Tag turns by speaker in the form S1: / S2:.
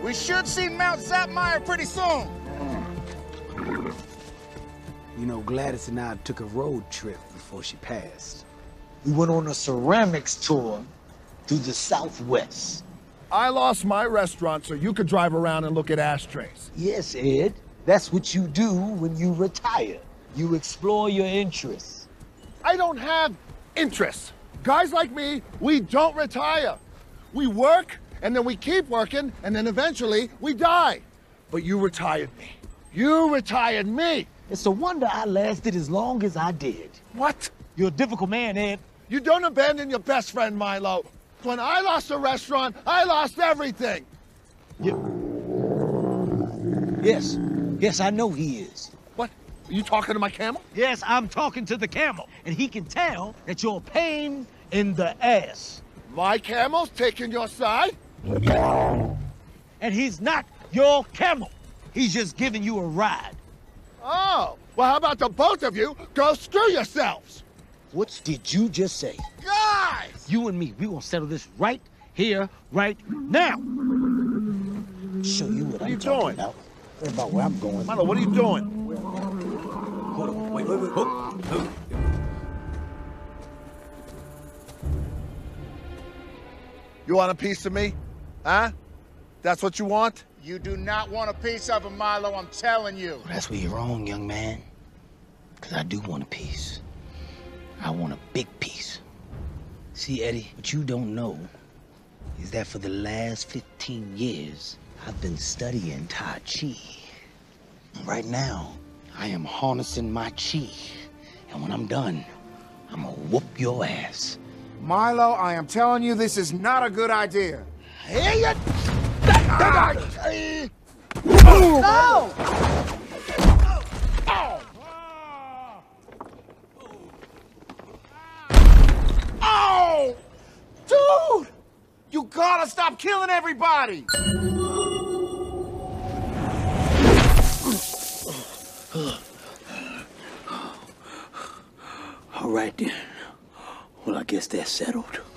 S1: We should see Mount Zapmire pretty soon.
S2: You know, Gladys and I took a road trip before she passed.
S3: We went on a ceramics tour through the Southwest.
S4: I lost my restaurant so you could drive around and look at ashtrays.
S3: Yes, Ed. That's what you do when you retire. You explore your interests.
S4: I don't have interests. Guys like me, we don't retire. We work, and then we keep working, and then eventually we die. But you retired me. You retired me.
S3: It's a wonder I lasted as long as I did.
S4: What?
S3: You're a difficult man, Ed.
S4: You don't abandon your best friend, Milo. When I lost a restaurant, I lost everything.
S3: Yes, I know he is.
S4: What? Are you talking to my camel?
S3: Yes, I'm talking to the camel, and he can tell that you're a pain in the ass.
S4: My camel's taking your side?
S3: And he's not your camel. He's just giving you a ride.
S4: Oh, well, how about the both of you go screw yourselves?
S3: What did you just say?
S4: Guys!
S3: You and me, we gonna settle this right here, right now. Show you what I'm talking about. Worry about where I'm going.
S4: Milo, what are you doing?
S2: Hold on, wait. Hold.
S4: You want a piece of me? Huh? That's what you want?
S1: You do not want a piece of him, Milo, I'm telling you.
S2: Well, that's where you're wrong, young man. Because I do want a piece. I want a big piece. See, Eddie, what you don't know is that for the last 15 years, I've been studying Tai Chi. Right now, I am harnessing my chi. And when I'm done, I'm gonna whoop your ass.
S1: Milo, I am telling you, this is not a good idea.
S4: Here you...
S1: No! Oh! Dude! You gotta stop killing everybody!
S2: All right, then. Well, I guess that's settled.